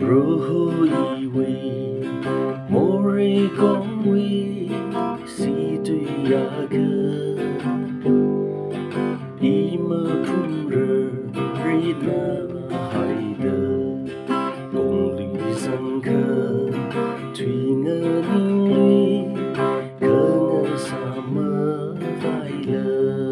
Rohoiwi Morigongwi Situyaga Ima Pumre Rina Haida Gongli Sangka Twinga Ningli Kenga Sama Vaila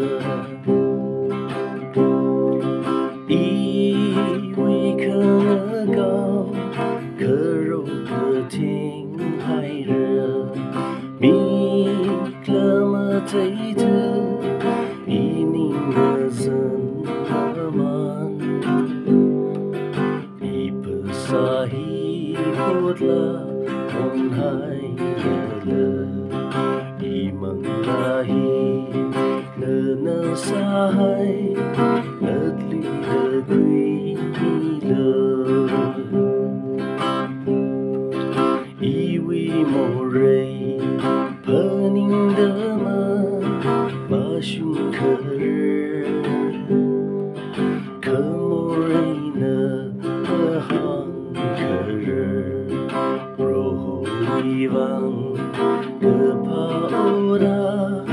Iwi Kenga Gao Kero Keting Haira Mi Klama Taita Ini Ngazan Aman Ipesahi Kodla Onhai Yala Imang Lahi Nana Sahai Nadli Dagui Iwi Moray Panindama Bashung Karir Kamorena Bahang Karir Roho Ivang Kepaora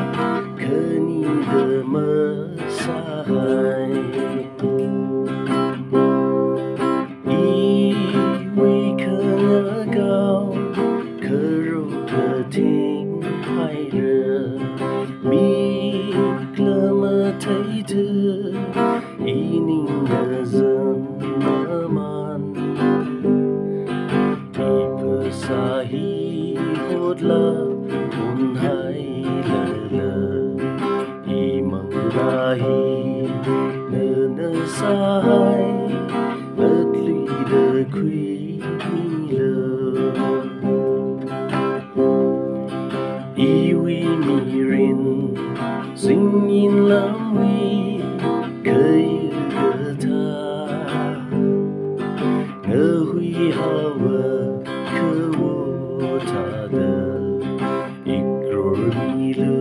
Kanidama Sahai Iwi Kenagao Kero Keting Haira Mi Klama Taita Ini Ngazan Aman Ipesahi Hodla Unhai Lala Imang Lahi Nana Sahai Adli Dagui Iwi Mirin Singin Lamwi Kayugata Ngahui Hawa Kawotada Ikror Mila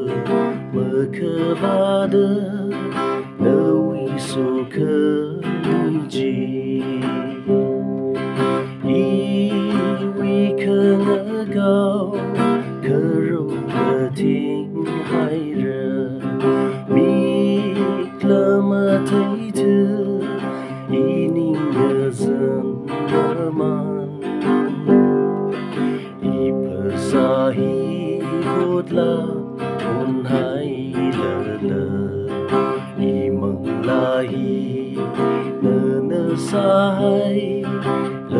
Makavada Nawi Soka Niji Iwi Kenagao Kero Keting Haira Mi Klama Taita Ini Ngazan Aman Ipesahi Kodla Unhai Lala Imang Lahi Nana Sahai